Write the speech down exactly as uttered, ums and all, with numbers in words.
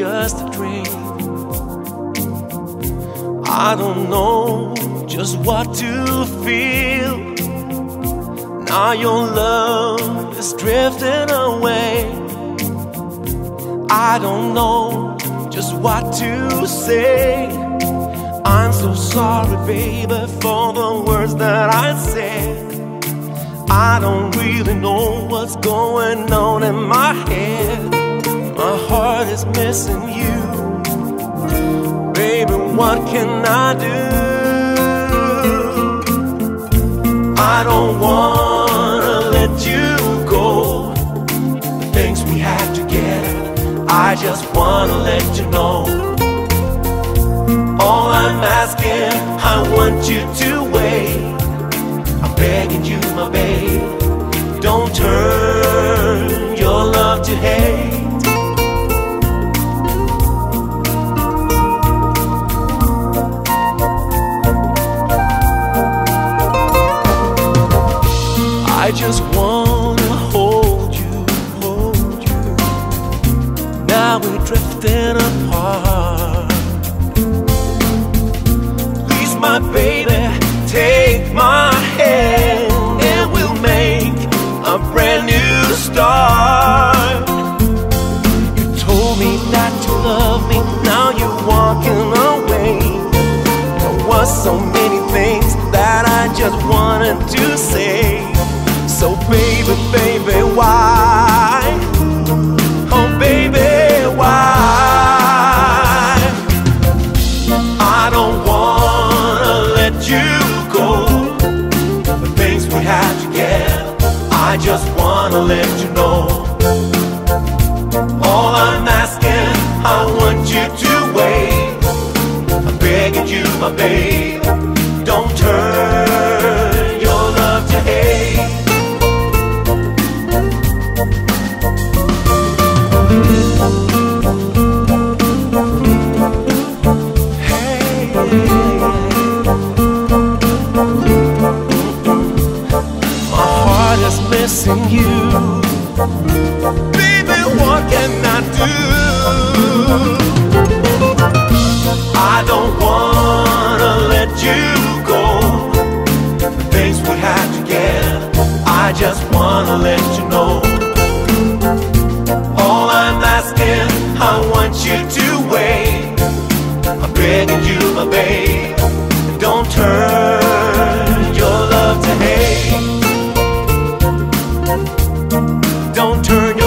just a dream. I don't know just what to feel. Now your love is drifting away. I don't know just what to say. I'm so sorry, baby, for the words that I said. I don't really know what's going on in my head. My heart is missing you. Baby, what can I do? I don't wanna let you go. The things we had together, I just wanna let you know. All I'm asking, I want you to wait. I'm begging you, my babe, don't turn your love to hate. I just wanna hold you, hold you. Now we're drifting apart. Please, my baby, take my hand and we'll make a brand new start. You told me that you love me, now you're walking away. There was so many things that I just wanted to say. So baby, baby, why? Oh baby, why? I don't wanna let you go. The things we had together, I just wanna let you know. All I'm asking, I want you to wait. I'm begging you, my babe, don't turn your love to hate. Missing you, baby, what can I do? I don't wanna let you go. The things we had together, I just wanna let you know. All I'm asking, I want you to wait. I'm begging you, my babe, don't turn your love to hate. Don't turn